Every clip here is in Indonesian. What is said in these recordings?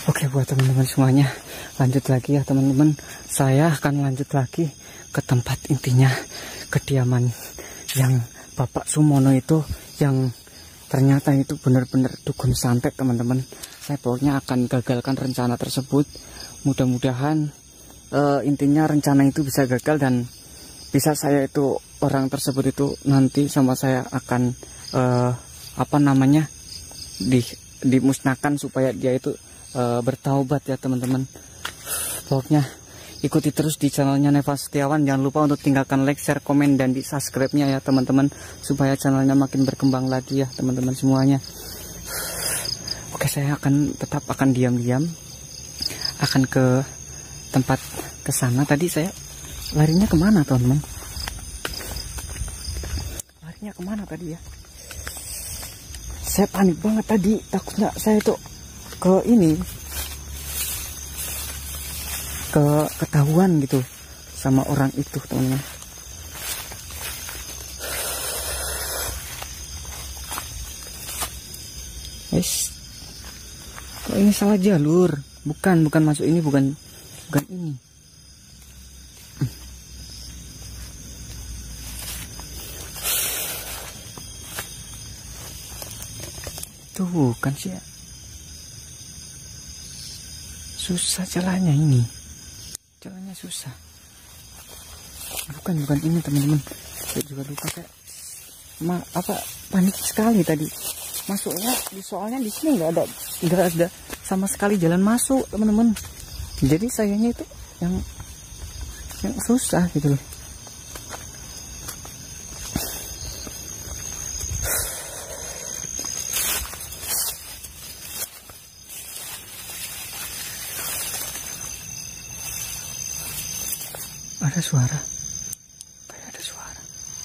Oke, buat teman-teman semuanya, lanjut lagi ya teman-teman. Saya akan lanjut lagi ke tempat intinya kediaman yang Bapak Sumono itu, yang ternyata itu benar-benar dukun santet teman-teman. Saya pokoknya akan gagalkan rencana tersebut. Mudah-mudahan intinya rencana itu bisa gagal dan bisa saya itu orang tersebut itu nanti sama saya akan dimusnahkan supaya dia itu bertaubat ya teman-teman. Pokoknya ikuti terus di channelnya Neva Setiawan. Jangan lupa untuk tinggalkan like, share, komen, dan di subscribe-nya ya teman-teman, supaya channelnya makin berkembang lagi ya teman-teman semuanya. Oke, saya tetap akan diam-diam akan ke tempat ke sana. Tadi saya larinya kemana teman-teman? Larinya kemana tadi ya? Saya panik banget tadi, takutnya saya itu ketahuan gitu sama orang itu teman-teman. Kok ini salah jalur? Bukan masuk ini, bukan ini. Tuh kan sih ya. Susah jalannya ini. Jalannya susah. Bukan ini teman-teman. Saya juga lupa kayak panik sekali tadi. Masuknya soalnya di sini nggak ada sama sekali jalan masuk teman-teman. Jadi sayangnya itu yang susah gitu loh. Ada suara, kayak ada suara.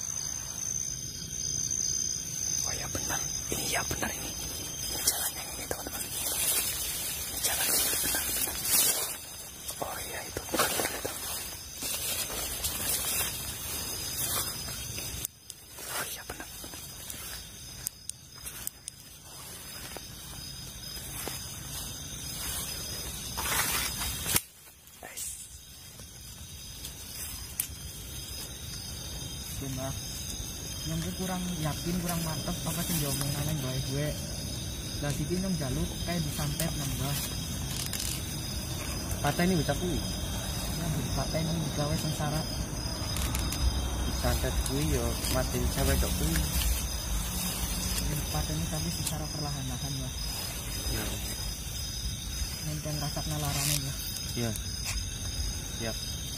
Oh ya benar, ini ya benar ini jalannya ini teman-teman. Ini jalannya ini benar. Oh iya itu benar itu. Oh iya benar. Mbak, yang gue kurang yakin, kurang mantep apa sih diomongan yang baik gue. Lah siki nang jaluk kayak disantet nambah. Patah ini bisa kuwi. Ya patah ini digawe sengsara. Disantet kuwi yo mati cewek dok kuwi. Patah ini tapi secara perlahan-lahan ya. Ya. Nenten rasakna larane ya. Iya. Siap.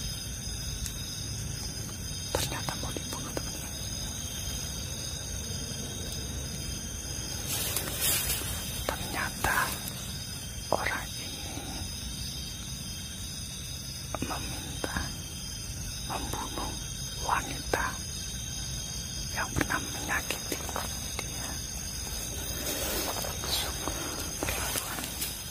Ternyata mau dibunuh teman-teman. Ternyata orang ini meminta membunuh wanita yang pernah menyakiti dia. Keterlaluan.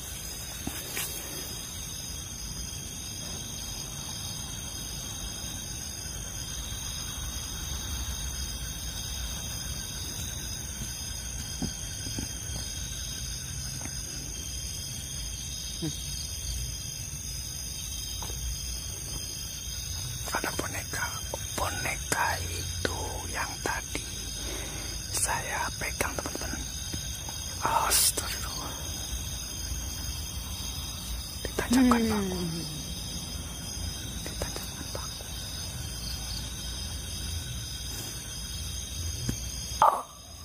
Ada boneka itu yang tadi saya pegang teman-teman. Astagfirullah. Ditancapkan paku. Ditancapkan paku. Oh.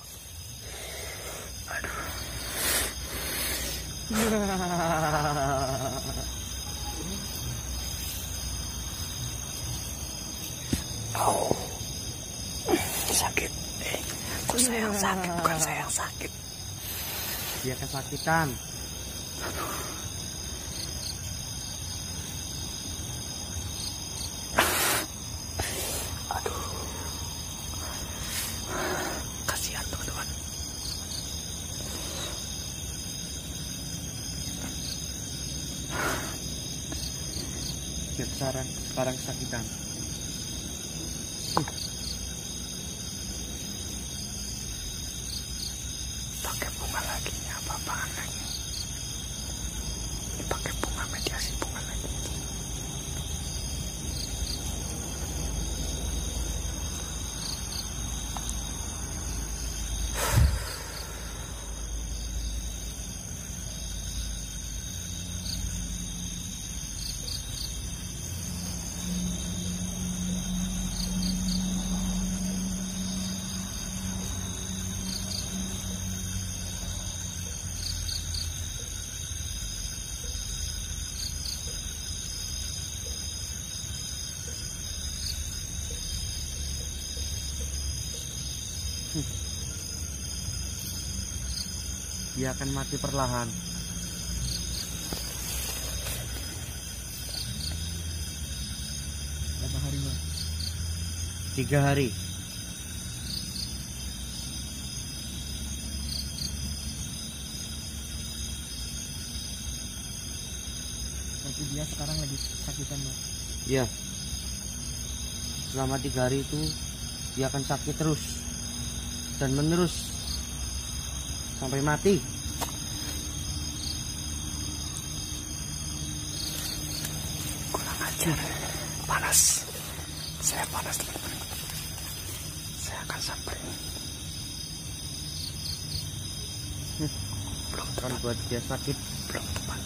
Aduh. Oh, sakit. Kok saya yang sakit, bukan saya yang sakit. Dia kesakitan. Aduh. Kasihan teman-teman. Dia sekarang kesakitan. Pakai bunga lagi, apa-apaan lagi. dia akan mati perlahan. Berapa hari, Mbah? 3 hari. Berarti dia sekarang lagi sakitan, Mbah? Iya. Selama 3 hari itu dia akan sakit terus dan menerus sampai mati. Kurang ajar. Panas. Saya panas, teman-teman. Saya akan samperin. Belum Kan buat dia sakit. belum tepat.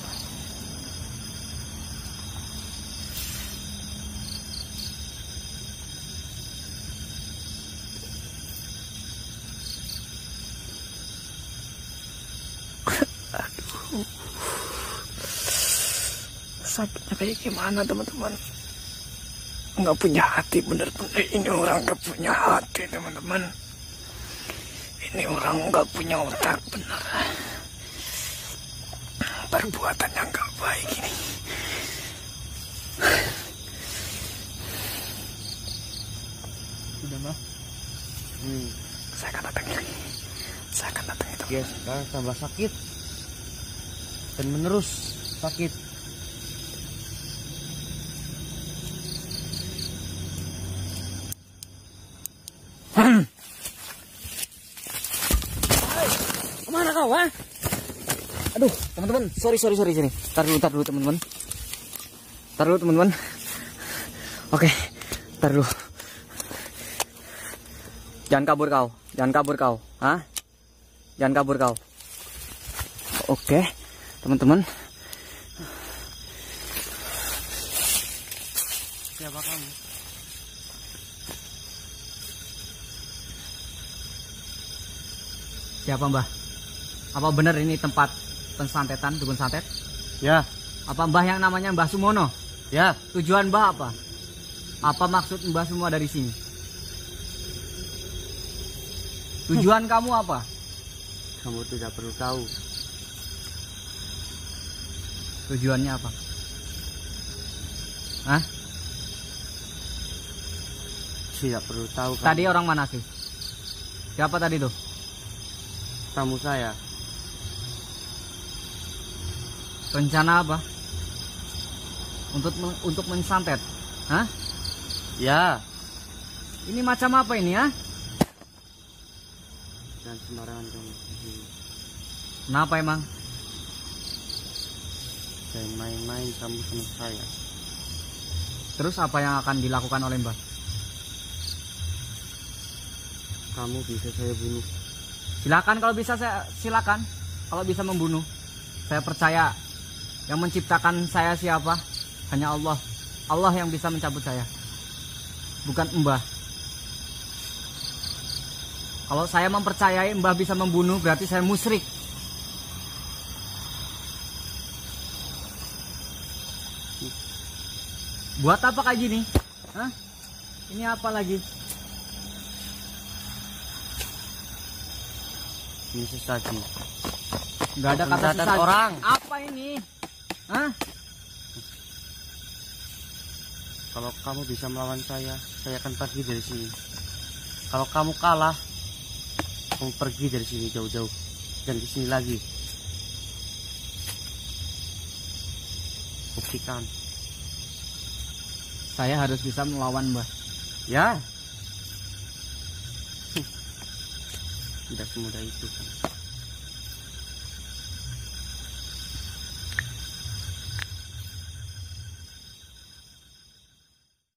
Aduh, sakitnya kayak gimana, teman-teman? Nggak punya hati, bener-bener ini orang nggak punya hati, teman-teman. Ini orang nggak punya otak, bener. Perbuatannya nggak baik ini. Sudah, Mbah? Saya akan datangi lagi. Saya akan datangi, teman. Dia sekarang tambah sakit dan menerus sakit. Kemana kau, ha? Aduh, teman-teman, sorry. Tar dulu, teman-teman. Oke, tar dulu. Jangan kabur kau, ha? Jangan kabur kau. Oke, teman-teman. Siapa kamu? Siapa, Mbah? Apa benar ini tempat pensantetan, dukun santet? Ya, Apa Mbah yang namanya Mbah Sumono? ya. Tujuan Mbah apa? Apa maksud Mbah semua dari sini? Tujuan kamu apa? Kamu tidak perlu tahu. Tujuannya apa? Hah? Tidak perlu tahu. Tadi orang mana sih? Siapa tadi tuh? Tamu saya. Rencana apa? Untuk mensantet? Hah? Ya. Ini macam apa ini, ya? Dan sembarangan kamu. Kenapa emang? Jangan main-main kamu sama saya. Terus apa yang akan dilakukan oleh Mbah? Kamu bisa saya bunuh. Silakan kalau bisa, silakan kalau bisa membunuh. Saya percaya yang menciptakan saya siapa? Hanya Allah. Allah yang bisa mencabut saya, bukan Mbah. Kalau saya mempercayai Mbah bisa membunuh, berarti saya musyrik. Buat apa kayak gini? Hah? Ini apa lagi? Ini sesaji. Nggak ada kata Mencatat sesaji. orang. Apa ini? Hah? Kalau kamu bisa melawan saya akan pergi dari sini. Kalau kamu kalah, kamu pergi dari sini jauh-jauh dan di sini lagi. Buktikan. Saya harus bisa melawan Mbah. Ya. Tidak semudah itu kan.